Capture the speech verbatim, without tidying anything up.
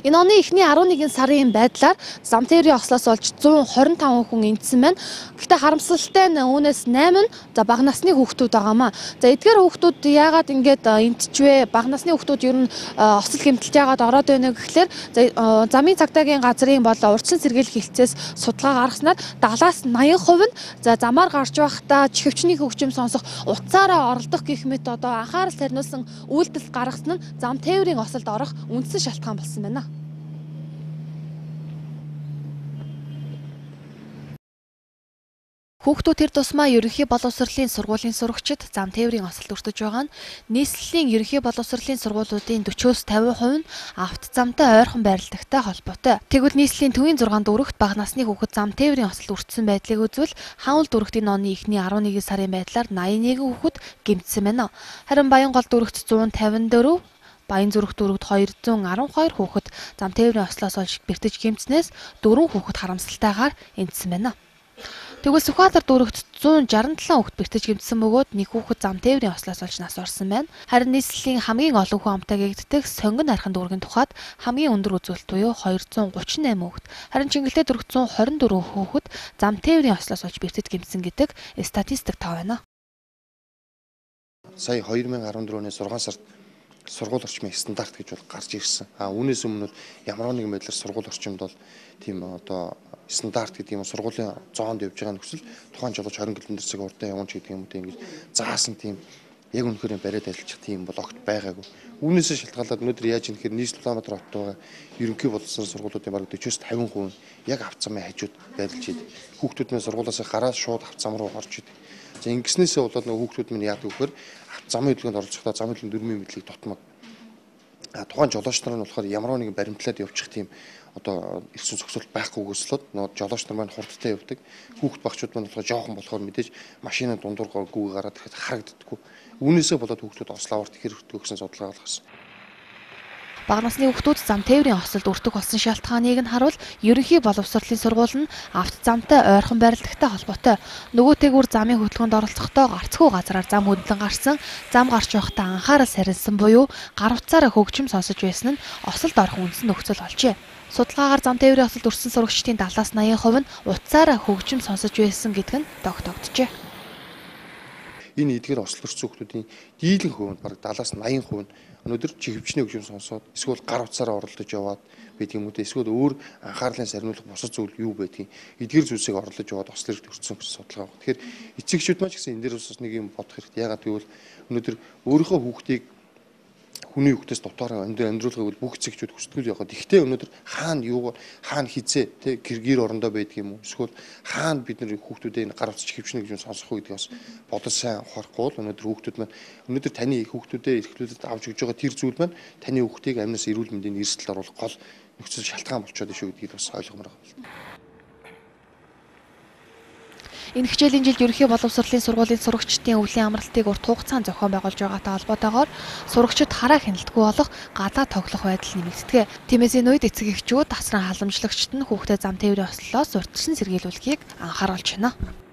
Энэ оны эхний арван нэгэн сарын байдлаар зам тээврийн ослоос олж зуун хорин таван хүн эндсэн байна. Гэхдээ харамсалтай нь үүнээс намын за бага насны хүүхдүүд байгаамаа. За эдгээр хүүхдүүд яагаад ингэж эндчвэ? Бага насны хүүхдүүд ер нь осол гэмтэлж яагаад ороод байна гэхлээр замын цагдаагийн газрын болон урьдчилан сэргийлэх хэлтсээс судалгаа гаргаснаар дагалаас наян хувь нь за замаар гарч байхдаа чихвчний хөгжим сонсох утсаараа оролдох гэх мэт одоо анхаарал тариулсан үйлдэл гаргасан нь зам тээврийн осолд орох үндсэн шалтгаан болсон байна. Хүүхдүүд тэр тусмаа ерөнхий боловсролын сургуулийн сурагчид зам тээврийн осолд өртөж байгаа нь нийслэлийн ерөнхий боловсролын сургуулиудын forty-five хувь нь авто замтай ойрхон байрладагтай холбоотой. Тэгвэл нийслэлийн төвийн six дүүрэгт бага насны хүүхэд зам тээврийн осолд өртсөн байдлыг үзвэл Хаанл дүүрэгт энэ оны эхний eleven сарын байдлаар ninety-one хүүхэд гэмтсэн байна. Харин Баянгол дүүрэгт one fifty-four, Баян зүрх дүүрэгт two hundred twelve хүүхэд зам тээврийн ослоос олж бэртэж гэмтснээс four хүүхэд харамсалтайгаар эндсэн байна. Тэгвэл Сүхбаатар дүүрэгт one sixty-seven хүүхэд бэртэж гэмтсэн бөгөөд нэг хүүхэд зам тээврийн ослоос олж нас орсон байна. Харин нийслэлийн хамгийн олон хүн амтай гэгддэг Сонгон архин дүүргийн тухайд хамгийн өндөр үзүүлэлт буюу two thirty-eight хүүхэд. Харин Чингэлтэй дүүрэгт one twenty-four хүүхэд зам тээврийн ослоос олж бэртэж гэмтсэн гэдэг статистик тав байна. Сая twenty fourteen оны six сард сургууль орчмын стандарт гэж бол гарч ирсэн. А үүнээс өмнө ямар нэгэн байдлаар сургууль орчимд бол тийм одоо стандарт гэдэг юм сургуулийн зоонд явж байгаа нөхцөл тухайн жолооч twenty км цаг урдаа явж гэдэг юм уу ингэж заасан тийм яг үнэхээр бариад ажиллах тийм бол огт байгаагүй. Үүнээс шалтгаалаад өнөөдөр яаж юм гэхээр нийслэл Улаанбаатар хотод байгаа ерөнхий боловсролын сургуулиудын бараг forty-five percent яг авцамын хажууд байрлаж идэв. Хүүхдүүд нь сургуулиас гараад шууд авцам руу орж идэв. За ингэснээсээ болоод нөгөө хүүхдүүд минь яадаг вэхээр замын хөдөлгөөнд оролцохдоо замын хөдөлгөөнд дөрмийн мэдлийг тутмаг. А тухайн жолооч нар нь болохоор ямар нэгэн баримтлаад явчих тийм одоо эрчим зохицуулт байхгүйгээс л нөгөө жолооч нар маань хурдтай явдаг. Хүүхд багчууд маань болохоор жоохон болохоор мэдээж машины дундуур гүг гараад ирэхэд харагддаггүй. Үүнээсээ болоод хүүхдүүд ослооварт ихэр өртөө гэсэн судалгаа гаргасан. Бага насны хүүхдүүд зам тээврийн осолд өртөх болсон шалтгааныг нь харуул ерөнхий боловсролын сургууль нь авто замтай ойрхон байрладагтай холбоотой. Нөгөөтэйгүр замын хөдөлгөөнд оролцохдоо гарцгүй газраар зам хөндлөн гарсан, зам гарч байхдаа анхаарал сарнилсан буюу гар утсаараа хөгжим сонсож байсан нь осолд орох үндсэн нөхцөл болжээ. Судалгаагаар зам тээврийн осолд өртсөн сурагчдын дагалаас ninety percent нь утсаараа хөгжим сонсож байсан гэдэг нь тогтогджээ. Энэ эдгээр ослол өртсөн хүүхдүүдийн дийлэн хувь нь бараг дагалаас ninety percent өнөөдөр чихвчний хөгжим сонсоод эсвэл гар утсаараа оролдож яваад байдаг юм уу те эсвэл өөр анхаарлын сарниулах бусад зүйл юу байдгийг эдгээр зүйлсийг орлож яваад ослол өртсөн гэсэн судалгаа байна. Тэгэхээр эцэгчүүд маань ч гэсэн энэ дээр бас нэг юм бодох хэрэгтэй. Ягаад гэвэл өнөөдөр өөрийнхөө хүүхдийг хүний хүүхдээс дотоороо амьдруулахыг бүх эцэгчүүд хүсдэг яваад. Ихтэй өнөөдөр хаана юу хаана хизээ те гэр орондоо байдаг юм уу? Эсвэл хаана бид нар хүүхдүүдээ гар утас чихвчний гэж сонсох уу гэдгийг бас бодож сайн ухаарахгүй бол өнөөдөр хүүхдүүд маань өнөөдөр таны хүүхдүүдээ эрхлүүлээд авч өгж байгаа тэр зүйл маань таны хүүхдийг амнаас эрүүл мэндийн эрсдэл оруулах гол нөхцөл шалтгаан болчиход шүү гэдгийг бас ойлгомоор байна. Энэ хичээлийн жилд ерөнхий боловсролын сургуулийн сурагчдын өвлийн амралтыг урт хугацаанд зохион байгуулж байгаатай холбоотойгоор сурагчид хараа хяналтгүй болох гадаа тоглох байдал нэмэгддэг. Тиймээс энэ үед эцэг эхчүүд тасран халамжлагчид нь хүүхдэд зам тээврийн ослолоос урьдчилан сэргийлүүлэхийг анхааруулж байна.